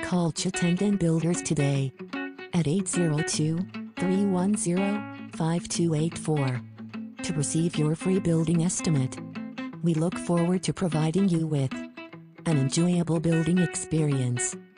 Call Chittenden Builders today at 802-310-5284 to receive your free building estimate. We look forward to providing you with an enjoyable building experience.